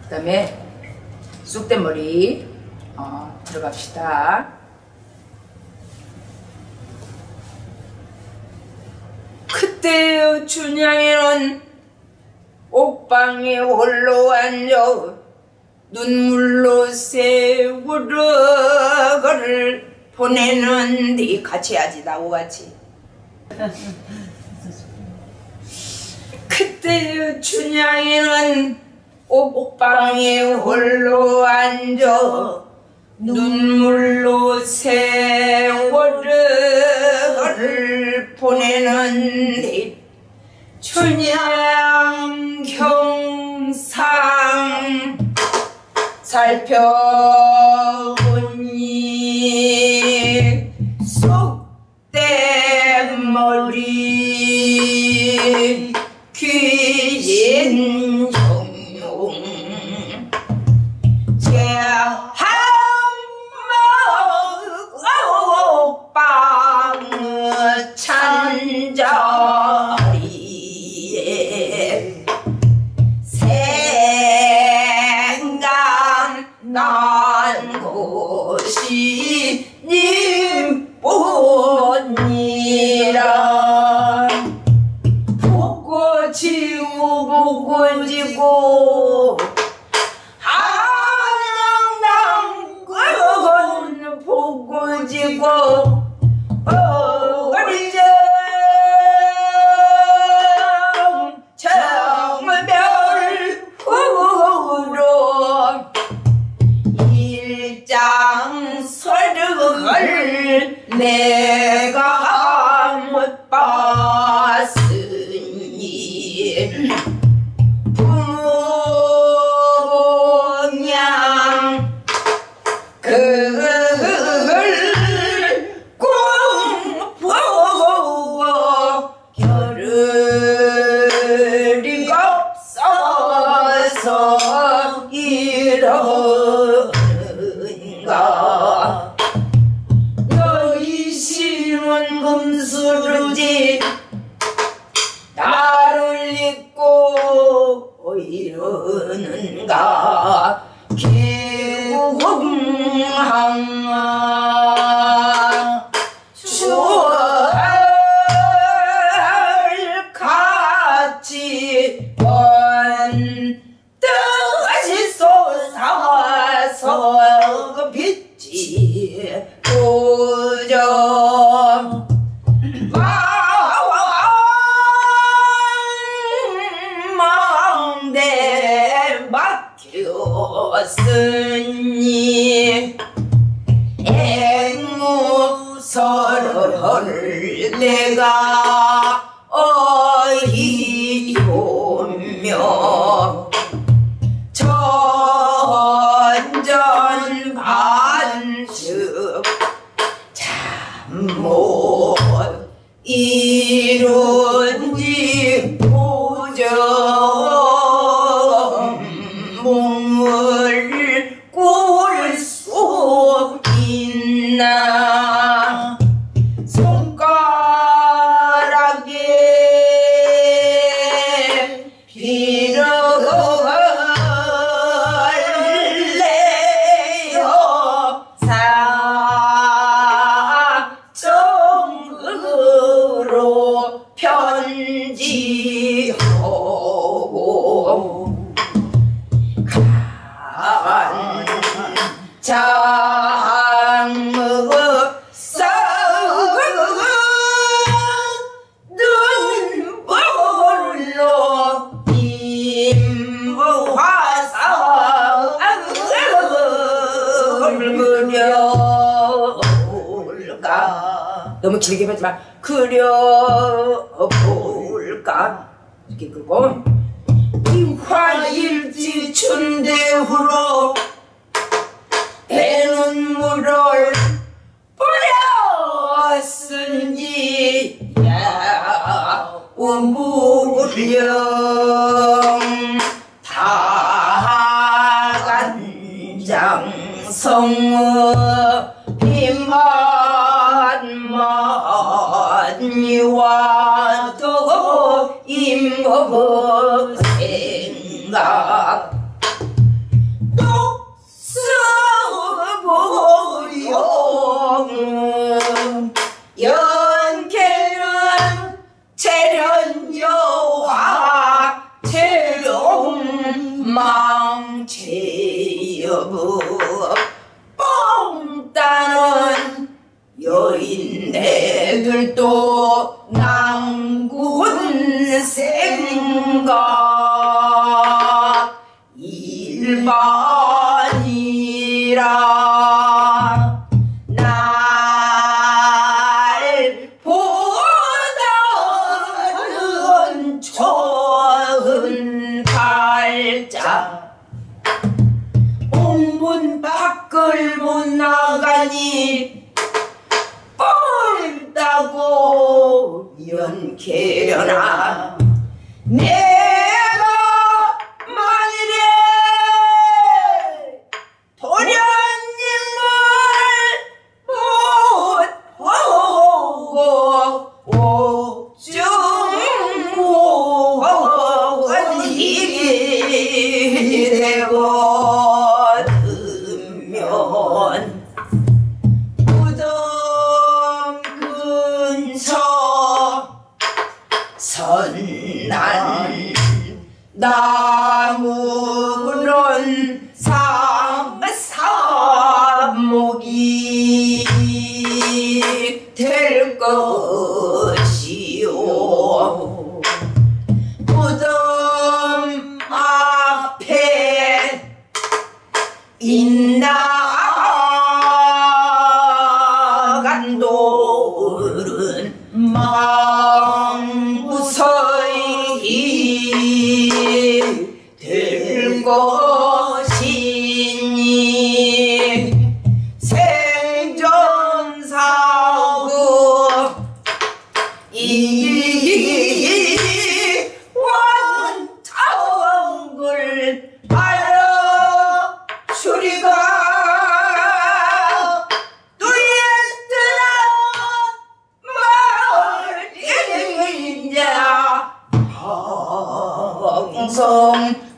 그 다음에 쑥대머리 들어갑시다. 그때의 춘향이는 옥방에 홀로 앉아 눈물로 세월을 보내는데 같이 해야지. 나하고 같이. 그때의 춘향이는 옥방에 홀로 앉아 눈물로 세월을 보내는데 춘향 경상 살펴보니 쑥대머리 귀신 형용 제한먹방을 찬자리에 생각난 곳이 님뿐이라. 보고 지고 보고 지고 한양당 보고 지고 어리정 정별후로 일장설을 내가 못 봤으니 부모냥 그걸 꿈보고 겨를이 없어서 이러는가. 너희 신은 금수르지 나를 잊고 이러는가. 기웅항아 추월 같이 온 뜻이 솟아서 그 빛이 보죠. 망대 막혔으니 앵무서를 내가 어이오며 전전반측 잠못 이룬지 보죠. 몸을 꿀 수 있나. 손가락에 빌어걸래요. 사정으로 편지하고 장의 눈물로 임화상을 그려볼까. 너무 길게 하지 마. 그려볼까. 이렇게 끄고 이화일지 춘대후로 대눈물을 뿌렸으니 야우무령 다간장성의 비만만이 와도 임법 생각 망체여부 뽕 따는 여인네들도 낭군 생각 일반이라 날 보다는 좋은 발자 옥문 밖을 못 나가니 뻥 따고 연케려나 내가 만일에 도련님을 못 보고 옥중원이 되거든면 무덤 근처 선난 나무는 상사목이 될 것이오 무덤 앞에 인나간 돌은 망무서이 될 것이니 생전사고 이 원탕을 알아 주리가 뚜였더라 말이냐 방송